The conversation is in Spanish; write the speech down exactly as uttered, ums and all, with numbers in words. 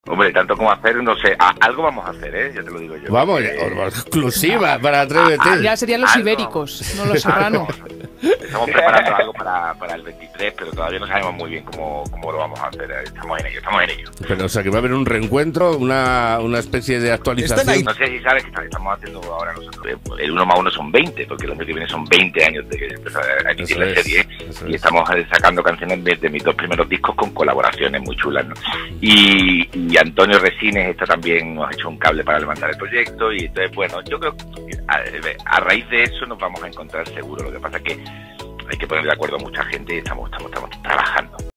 Hombre, tanto como hacer, no sé, a, algo vamos a hacer, ¿eh? Ya te lo digo yo. Vamos, eh, exclusiva para Atrévete. Ya serían los ibéricos, no los serranos. Estamos preparando algo para, para el veintitrés, pero todavía no sabemos muy bien cómo, cómo lo vamos a hacer. Estamos en ello, estamos en ello. Pero, o sea, que va a haber un reencuentro, una, una especie de actualización. No sé si sabes que estamos haciendo ahora nosotros. El uno más uno son veinte, porque el año que viene son veinte años de que empezó a emitir la serie. Y estamos sacando canciones de, de mis dos primeros discos con colaboraciones muy chulas, ¿no? Y, y Antonio Resines está también, nos ha hecho un cable para levantar el proyecto. Y entonces, bueno, yo creo que a, a raíz de eso nos vamos a encontrar seguro. Lo que pasa es que hay que poner de acuerdo a mucha gente y estamos, estamos, estamos trabajando.